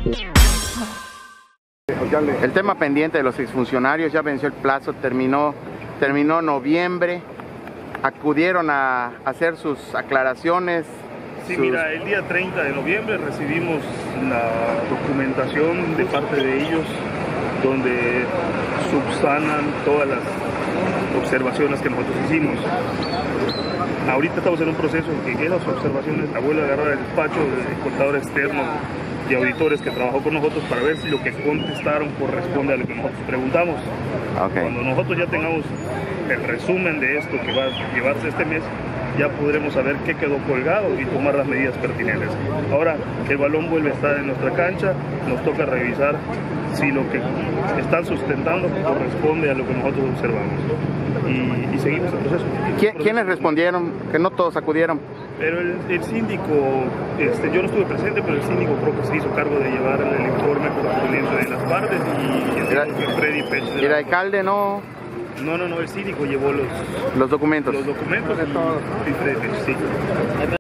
El tema pendiente de los exfuncionarios ya venció el plazo, terminó noviembre, acudieron a hacer sus aclaraciones. Sí, mira, el día 30 de noviembre recibimos la documentación de parte de ellos donde subsanan todas las observaciones que nosotros hicimos. Ahorita estamos en un proceso en que esas observaciones la vuelve a agarrar el despacho del contador externo y auditores que trabajó con nosotros para ver si lo que contestaron corresponde a lo que nosotros preguntamos. Okay. Cuando nosotros ya tengamos el resumen de esto que va a llevarse este mes, ya podremos saber qué quedó colgado y tomar las medidas pertinentes. Ahora que el balón vuelve a estar en nuestra cancha, nos toca revisar si lo que están sustentando corresponde a lo que nosotros observamos. Y seguimos el proceso. ¿Quiénes respondieron? Que no todos acudieron. Pero el síndico, yo no estuve presente, pero el síndico creo que se hizo cargo de llevar el informe correspondiente de las partes y Freddy Pech. ¿Y el alcalde no? No, el síndico llevó los documentos. Los documentos de todos. Y Freddy Pech, sí.